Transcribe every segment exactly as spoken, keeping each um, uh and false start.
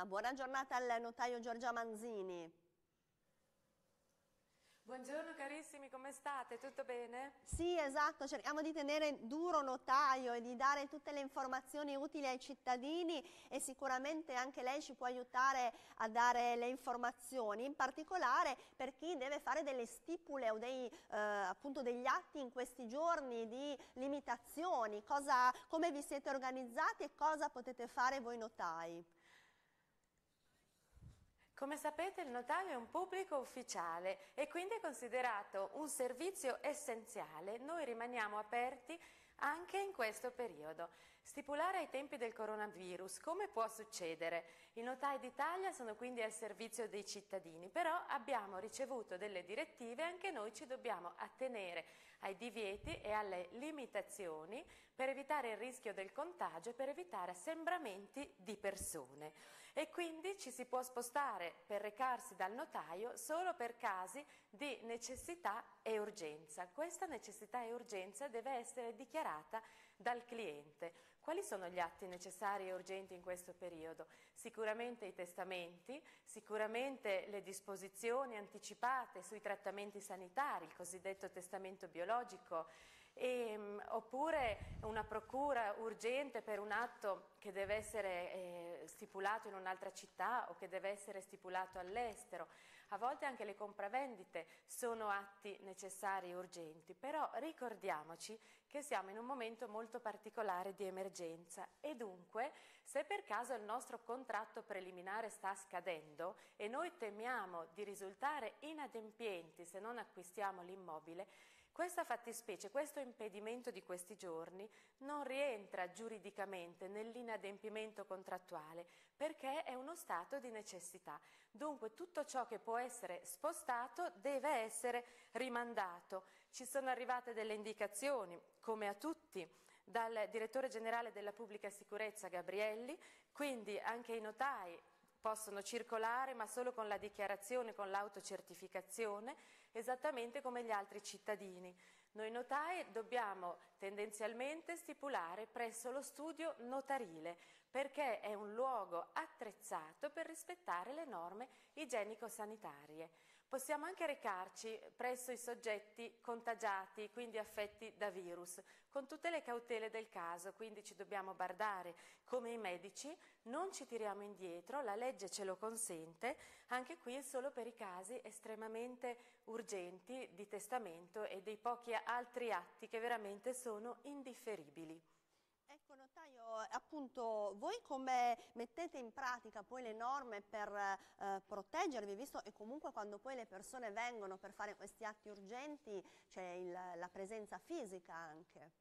Una buona giornata al notaio Giorgia Manzini. Buongiorno carissimi, come state? Tutto bene? Sì, esatto, cerchiamo di tenere duro notaio e di dare tutte le informazioni utili ai cittadini e sicuramente anche lei ci può aiutare a dare le informazioni, in particolare per chi deve fare delle stipule o dei, eh, appunto degli atti in questi giorni di limitazioni, cosa, come vi siete organizzati e cosa potete fare voi notai. Come sapete il notaio è un pubblico ufficiale e quindi è considerato un servizio essenziale. Noi rimaniamo aperti anche in questo periodo. Stipulare ai tempi del coronavirus, come può succedere? I notai d'Italia sono quindi al servizio dei cittadini, però abbiamo ricevuto delle direttive e anche noi ci dobbiamo attenere ai divieti e alle limitazioni per evitare il rischio del contagio e per evitare assembramenti di persone. E quindi ci si può spostare per recarsi dal notaio solo per casi di necessità e urgenza. Questa necessità e urgenza deve essere dichiarata dal cliente. Quali sono gli atti necessari e urgenti in questo periodo? Sicuramente i testamenti, sicuramente le disposizioni anticipate sui trattamenti sanitari, il cosiddetto testamento biologico, e, oppure una procura urgente per un atto che deve essere eh, stipulato in un'altra città o che deve essere stipulato all'estero. A volte anche le compravendite sono atti necessari e urgenti, però ricordiamoci che siamo in un momento molto particolare di emergenza e dunque se per caso il nostro contratto preliminare sta scadendo e noi temiamo di risultare inadempienti se non acquistiamo l'immobile, questa fattispecie, questo impedimento di questi giorni non rientra giuridicamente nell'inadempimento contrattuale perché è uno stato di necessità. Dunque tutto ciò che può essere spostato deve essere rimandato. Ci sono arrivate delle indicazioni, come a tutti, dal direttore generale della pubblica sicurezza Gabrielli, quindi anche i notai possono circolare ma solo con la dichiarazione, con l'autocertificazione, esattamente come gli altri cittadini. Noi notai dobbiamo tendenzialmente stipulare presso lo studio notarile perché è un luogo attrezzato per rispettare le norme igienico-sanitarie. Possiamo anche recarci presso i soggetti contagiati, quindi affetti da virus, con tutte le cautele del caso, quindi ci dobbiamo bardare come i medici, non ci tiriamo indietro, la legge ce lo consente, anche qui solo per i casi estremamente urgenti di testamento e dei pochi altri atti che veramente sono indifferibili. Ecco notaio, appunto voi come mettete in pratica poi le norme per eh, proteggervi, visto che comunque quando poi le persone vengono per fare questi atti urgenti c'è la presenza fisica anche?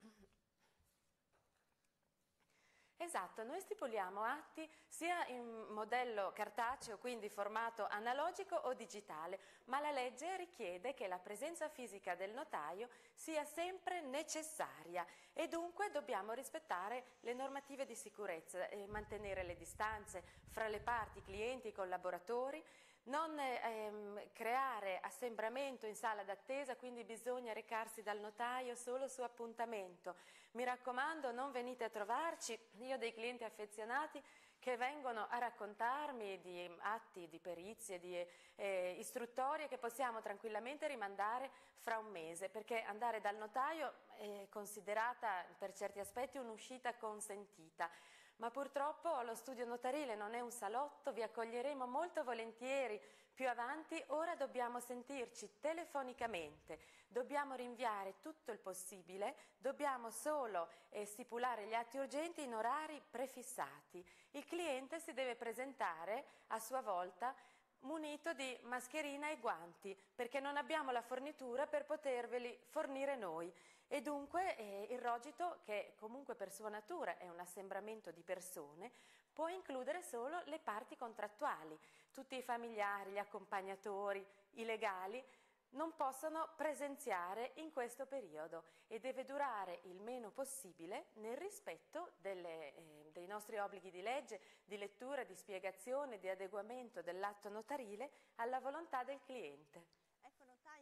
Esatto, noi stipuliamo atti sia in modello cartaceo, quindi formato analogico o digitale, ma la legge richiede che la presenza fisica del notaio sia sempre necessaria e dunque dobbiamo rispettare le normative di sicurezza e mantenere le distanze fra le parti, clienti e collaboratori, non ehm, creare assembramento in sala d'attesa, quindi bisogna recarsi dal notaio solo su appuntamento. Mi raccomando, non venite a trovarci, io ho dei clienti affezionati che vengono a raccontarmi di atti, di perizie, di eh, istruttorie che possiamo tranquillamente rimandare fra un mese, perché andare dal notaio è considerata per certi aspetti un'uscita consentita. Ma purtroppo lo studio notarile non è un salotto, vi accoglieremo molto volentieri più avanti, ora dobbiamo sentirci telefonicamente, dobbiamo rinviare tutto il possibile, dobbiamo solo eh, stipulare gli atti urgenti in orari prefissati. Il cliente si deve presentare a sua volta munito di mascherina e guanti, perché non abbiamo la fornitura per poterveli fornire noi e dunque eh, il rogito, che comunque per sua natura è un assembramento di persone, può includere solo le parti contrattuali, tutti i familiari, gli accompagnatori, i legali non possono presenziare in questo periodo e deve durare il meno possibile nel rispetto delle, eh, dei nostri obblighi di legge, di lettura, di spiegazione, di adeguamento dell'atto notarile alla volontà del cliente. Ecco notaio,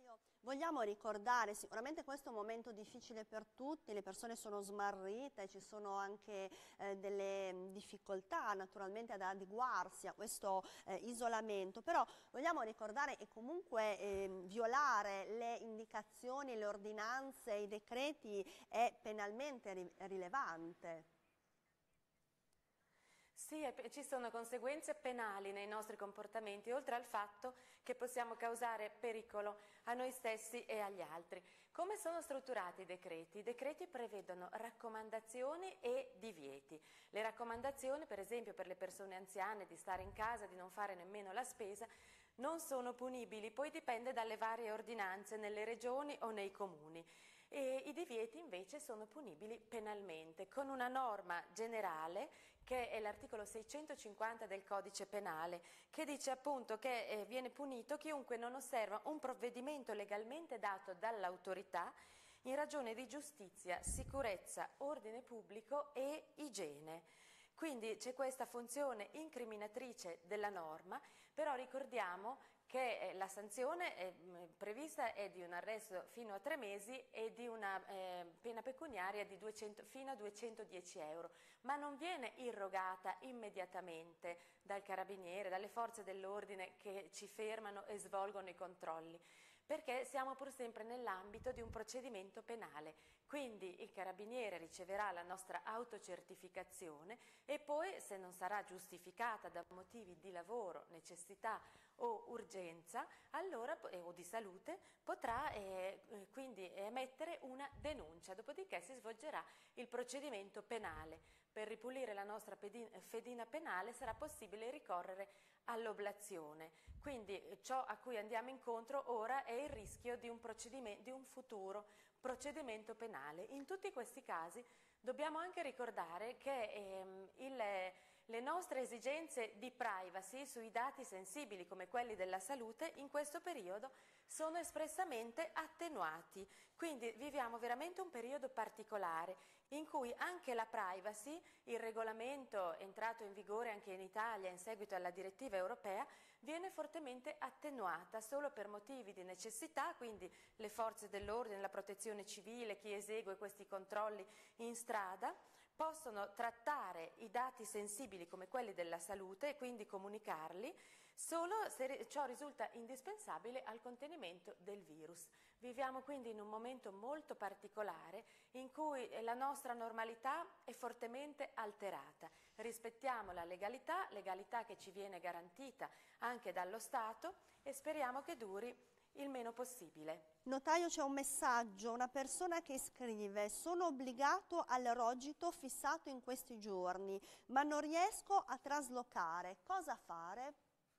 Vogliamo ricordare, sicuramente questo è un momento difficile per tutti, le persone sono smarrite, ci sono anche eh, delle difficoltà naturalmente ad adeguarsi a questo eh, isolamento, però vogliamo ricordare e comunque eh, violare le indicazioni, le ordinanze, i decreti è penalmente ri- rilevante. Sì, e ci sono conseguenze penali nei nostri comportamenti, oltre al fatto che possiamo causare pericolo a noi stessi e agli altri. Come sono strutturati i decreti? I decreti prevedono raccomandazioni e divieti. Le raccomandazioni, per esempio per le persone anziane, di stare in casa, di non fare nemmeno la spesa, non sono punibili, poi dipende dalle varie ordinanze nelle regioni o nei comuni. E i divieti invece sono punibili penalmente, con una norma generale che è l'articolo seicentocinquanta del Codice Penale, che dice appunto che eh, viene punito chiunque non osserva un provvedimento legalmente dato dall'autorità in ragione di giustizia, sicurezza, ordine pubblico e igiene. Quindi c'è questa funzione incriminatrice della norma, però ricordiamo che la sanzione è prevista è di un arresto fino a tre mesi e di una eh, pena pecuniaria di duecento, fino a duecentodieci euro, ma non viene irrogata immediatamente dal carabiniere, dalle forze dell'ordine che ci fermano e svolgono i controlli, perché siamo pur sempre nell'ambito di un procedimento penale. Quindi il carabiniere riceverà la nostra autocertificazione e poi, se non sarà giustificata da motivi di lavoro, necessità o urgenza, allora, eh, o di salute, potrà eh, quindi emettere una denuncia, dopodiché si svolgerà il procedimento penale. Per ripulire la nostra fedina penale sarà possibile ricorrere all'oblazione. Quindi ciò a cui andiamo incontro ora è il rischio di un, procedimento, di un futuro procedimento penale. In tutti questi casi dobbiamo anche ricordare che ehm, il, le nostre esigenze di privacy sui dati sensibili come quelli della salute in questo periodo sono espressamente attenuati. Quindi viviamo veramente un periodo particolare in cui anche la privacy, il regolamento entrato in vigore anche in Italia in seguito alla direttiva europea, viene fortemente attenuata solo per motivi di necessità, quindi le forze dell'ordine, la protezione civile, chi esegue questi controlli in strada, possono trattare i dati sensibili come quelli della salute e quindi comunicarli solo se ciò risulta indispensabile al contenimento del virus. Viviamo quindi in un momento molto particolare in cui la nostra normalità è fortemente alterata. Rispettiamo la legalità, legalità che ci viene garantita anche dallo Stato e speriamo che duri il meno possibile. Notaio, c'è un messaggio, una persona che scrive: sono obbligato al rogito fissato in questi giorni, ma non riesco a traslocare. Cosa fare?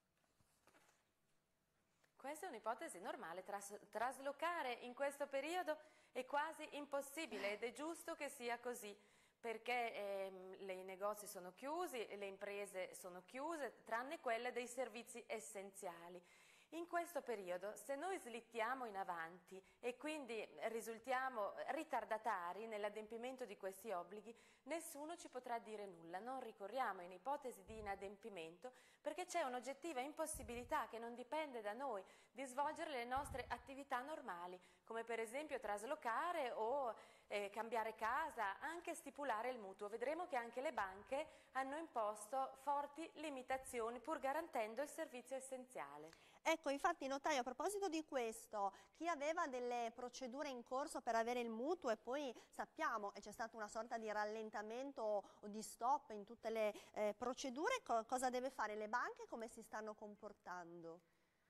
Questa è un'ipotesi normale, Tras- traslocare in questo periodo è quasi impossibile ed è giusto che sia così, perché ehm, i negozi sono chiusi, le imprese sono chiuse, tranne quelle dei servizi essenziali. In questo periodo, se noi slittiamo in avanti e quindi risultiamo ritardatari nell'adempimento di questi obblighi, nessuno ci potrà dire nulla. Non ricorriamo in ipotesi di inadempimento perché c'è un'oggettiva impossibilità che non dipende da noi di svolgere le nostre attività normali, come per esempio traslocare o eh, cambiare casa, anche stipulare il mutuo. Vedremo che anche le banche hanno imposto forti limitazioni pur garantendo il servizio essenziale. Ecco, infatti, notaio, a proposito di questo, chi aveva delle procedure in corso per avere il mutuo e poi sappiamo che c'è stata una sorta di rallentamento o di stop in tutte le eh, procedure, co cosa deve fare? Le banche come si stanno comportando?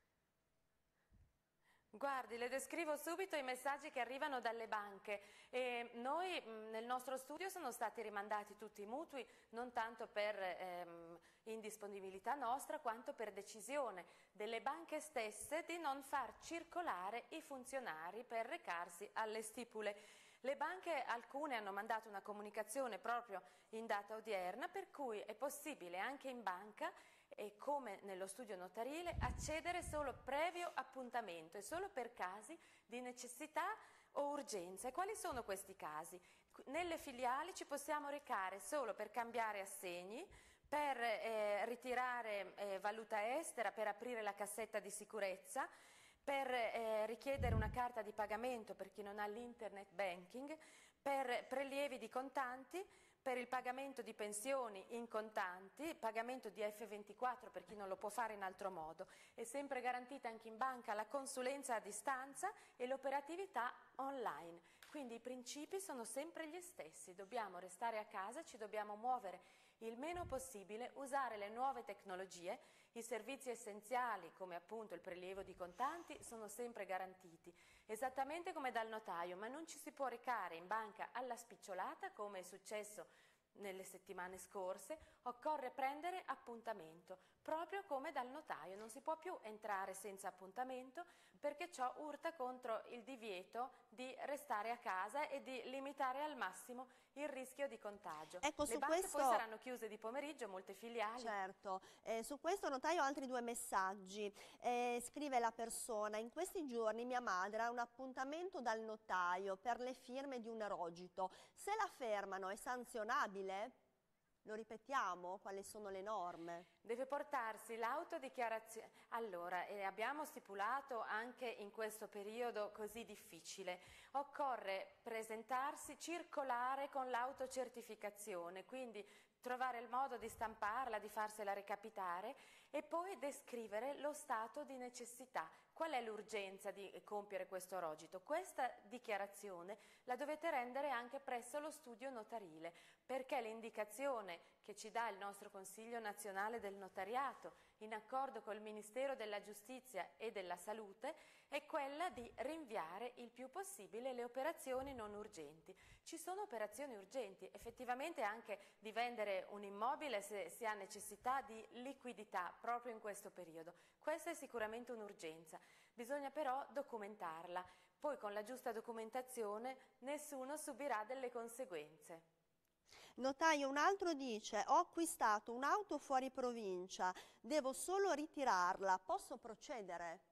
Guardi, le descrivo subito i messaggi che arrivano dalle banche. E noi mh, nel nostro studio sono stati rimandati tutti i mutui, non tanto per ehm, indisponibilità nostra, quanto per decisione delle banche stesse di non far circolare i funzionari per recarsi alle stipule. Le banche, alcune, hanno mandato una comunicazione proprio in data odierna, per cui è possibile anche in banca e come nello studio notarile accedere solo previo appuntamento e solo per casi di necessità o urgenza. E quali sono questi casi? Nelle filiali ci possiamo recare solo per cambiare assegni, per eh, ritirare eh, valuta estera, per aprire la cassetta di sicurezza, per eh, richiedere una carta di pagamento per chi non ha l'internet banking, per prelievi di contanti, per il pagamento di pensioni in contanti, pagamento di F ventiquattro per chi non lo può fare in altro modo. È sempre garantita anche in banca la consulenza a distanza e l'operatività online. Quindi i principi sono sempre gli stessi, dobbiamo restare a casa, ci dobbiamo muovere il meno possibile, usare le nuove tecnologie, i servizi essenziali come appunto il prelievo di contanti sono sempre garantiti, esattamente come dal notaio, ma non ci si può recare in banca alla spicciolata come è successo nelle settimane scorse, occorre prendere appuntamento, proprio come dal notaio, non si può più entrare senza appuntamento perché ciò urta contro il divieto di restare a casa e di limitare al massimo il rischio di contagio. Ecco, Le su banche questo... poi saranno chiuse di pomeriggio, molte filiali. Certo, eh, su questo notaio altri due messaggi. Eh, scrive la persona: in questi giorni mia madre ha un appuntamento dal notaio per le firme di un rogito. Se la fermano è sanzionabile? Lo ripetiamo? Quali sono le norme? Deve portarsi l'autodichiarazione. Allora, eh, abbiamo stipulato anche in questo periodo così difficile, occorre presentarsi, circolare con l'autocertificazione, quindi trovare il modo di stamparla, di farsela recapitare e poi descrivere lo stato di necessità. Qual è l'urgenza di compiere questo rogito? Questa dichiarazione la dovete rendere anche presso lo studio notarile, perché l'indicazione che ci dà il nostro Consiglio Nazionale del Notariato, in accordo col Ministero della Giustizia e della Salute, è quella di rinviare il più possibile le operazioni non urgenti. Ci sono operazioni urgenti, effettivamente anche di vendere un immobile se si ha necessità di liquidità proprio in questo periodo. Questa è sicuramente un'urgenza, bisogna però documentarla, poi con la giusta documentazione nessuno subirà delle conseguenze. Notaio, un altro dice: ho acquistato un'auto fuori provincia, devo solo ritirarla, posso procedere?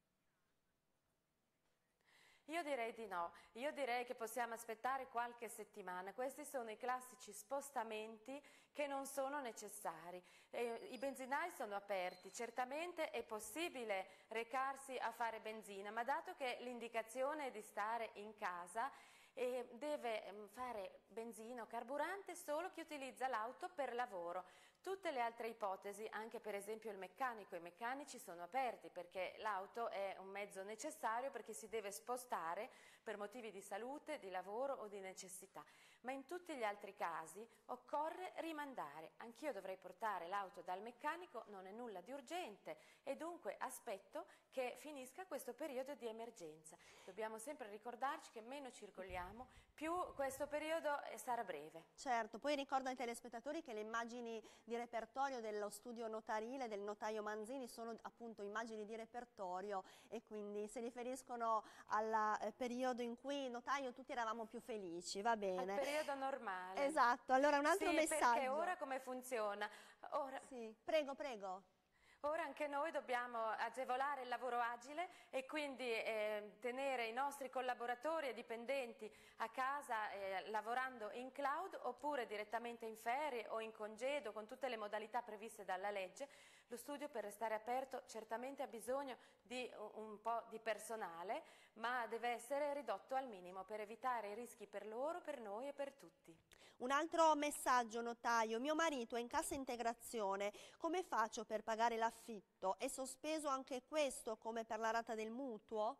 Io direi di no, io direi che possiamo aspettare qualche settimana, questi sono i classici spostamenti che non sono necessari. Eh, I benzinai sono aperti, certamente è possibile recarsi a fare benzina, ma dato che l'indicazione è di stare in casa, e deve fare benzina o carburante solo chi utilizza l'auto per lavoro. Tutte le altre ipotesi, anche per esempio il meccanico, i meccanici sono aperti perché l'auto è un mezzo necessario perché si deve spostare per motivi di salute, di lavoro o di necessità. Ma in tutti gli altri casi occorre rimandare. Anch'io dovrei portare l'auto dal meccanico, non è nulla di urgente e dunque aspetto che finisca questo periodo di emergenza. Dobbiamo sempre ricordarci che meno circoliamo, più questo periodo sarà breve. Certo, poi ricordo ai telespettatori che le immagini di repertorio dello studio notarile del notaio Manzini sono appunto immagini di repertorio e quindi si riferiscono al eh, periodo in cui notaio tutti eravamo più felici, va bene. Al periodo normale. Esatto, allora un altro sì, messaggio. Perché ora come funziona? Ora... Sì, prego, prego. Ora anche noi dobbiamo agevolare il lavoro agile e quindi eh, tenere i nostri collaboratori e dipendenti a casa eh, lavorando in cloud oppure direttamente in ferie o in congedo con tutte le modalità previste dalla legge. Lo studio per restare aperto certamente ha bisogno di un po' di personale, ma deve essere ridotto al minimo per evitare i rischi per loro, per noi e per tutti. Un altro messaggio, notaio: mio marito è in cassa integrazione, come faccio per pagare l'affitto? È sospeso anche questo come per la rata del mutuo?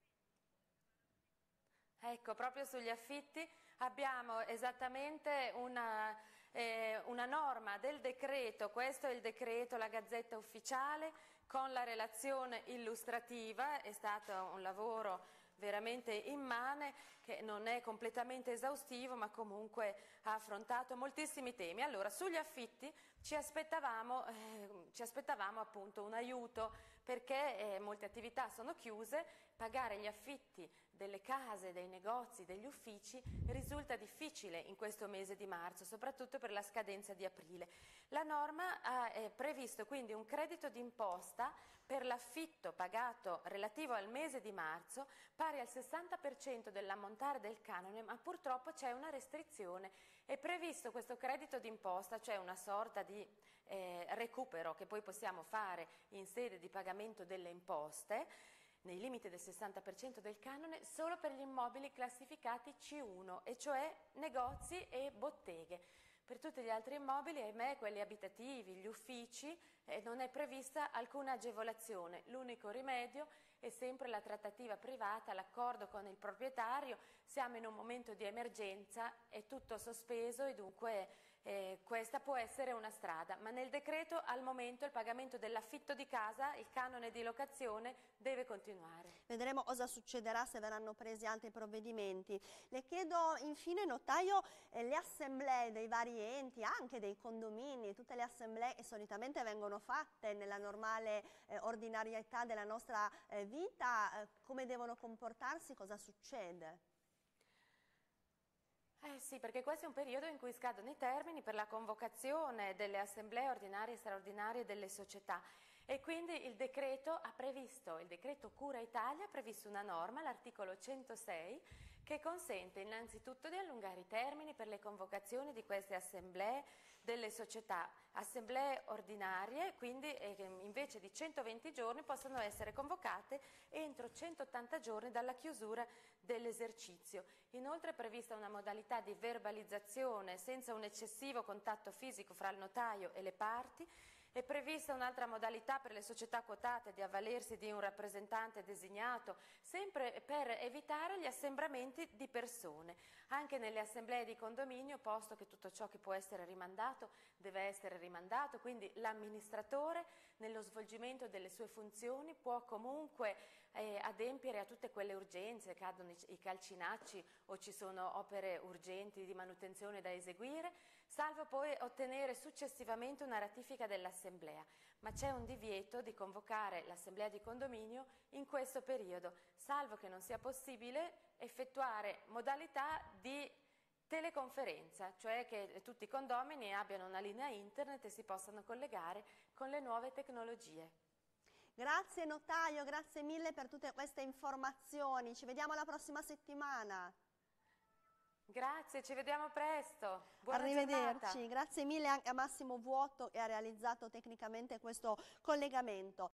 Ecco, proprio sugli affitti abbiamo esattamente una, eh, una norma del decreto, questo è il decreto, la Gazzetta Ufficiale, con la relazione illustrativa, è stato un lavoro veramente immane, che non è completamente esaustivo, ma comunque ha affrontato moltissimi temi. Allora, sugli affitti ci aspettavamo, eh, ci aspettavamo appunto un aiuto, perché eh, molte attività sono chiuse, pagare gli affitti delle case, dei negozi, degli uffici risulta difficile in questo mese di marzo, soprattutto per la scadenza di aprile. La norma ha eh, previsto quindi un credito d'imposta per l'affitto pagato relativo al mese di marzo pari al sessanta per cento dell'ammontare del canone, ma purtroppo c'è una restrizione. È previsto questo credito d'imposta, cioè una sorta di eh, recupero che poi possiamo fare in sede di pagamento delle imposte, nei limiti del sessanta per cento del canone, solo per gli immobili classificati C uno, e cioè negozi e botteghe. Per tutti gli altri immobili, ahimè, quelli abitativi, gli uffici, eh, non è prevista alcuna agevolazione. L'unico rimedio è sempre la trattativa privata, l'accordo con il proprietario. Siamo in un momento di emergenza, è tutto sospeso e dunque eh, questa può essere una strada. Ma nel decreto al momento il pagamento dell'affitto di casa, il canone di locazione, deve continuare. Vedremo cosa succederà se verranno presi altri provvedimenti. Le chiedo infine, notaio, eh, le assemblee dei vari enti, anche dei condomini, tutte le assemblee che solitamente vengono fatte nella normale eh, ordinarietà della nostra eh, vita, eh, come devono comportarsi, cosa succede? Eh sì, perché questo è un periodo in cui scadono i termini per la convocazione delle assemblee ordinarie e straordinarie delle società. E quindi il decreto ha previsto, il decreto Cura Italia ha previsto una norma, l'articolo centosei, che consente innanzitutto di allungare i termini per le convocazioni di queste assemblee delle società. Assemblee ordinarie, quindi eh, invece di centoventi giorni possono essere convocate entro centottanta giorni dalla chiusura dell'esercizio. Inoltre è prevista una modalità di verbalizzazione senza un eccessivo contatto fisico fra il notaio e le parti. È prevista un'altra modalità per le società quotate di avvalersi di un rappresentante designato, sempre per evitare gli assembramenti di persone. Anche nelle assemblee di condominio, posto che tutto ciò che può essere rimandato deve essere rimandato, quindi l'amministratore nello svolgimento delle sue funzioni può comunque eh, adempiere a tutte quelle urgenze, cadono i, i calcinacci o ci sono opere urgenti di manutenzione da eseguire, salvo poi ottenere successivamente una ratifica dell'assemblea. Ma c'è un divieto di convocare l'assemblea di condominio in questo periodo, salvo che non sia possibile effettuare modalità di teleconferenza, cioè che tutti i condomini abbiano una linea internet e si possano collegare con le nuove tecnologie. Grazie notaio, grazie mille per tutte queste informazioni, ci vediamo la prossima settimana. Grazie, ci vediamo presto. Buona Arrivederci, giornata. grazie mille anche a Massimo Vuotto che ha realizzato tecnicamente questo collegamento.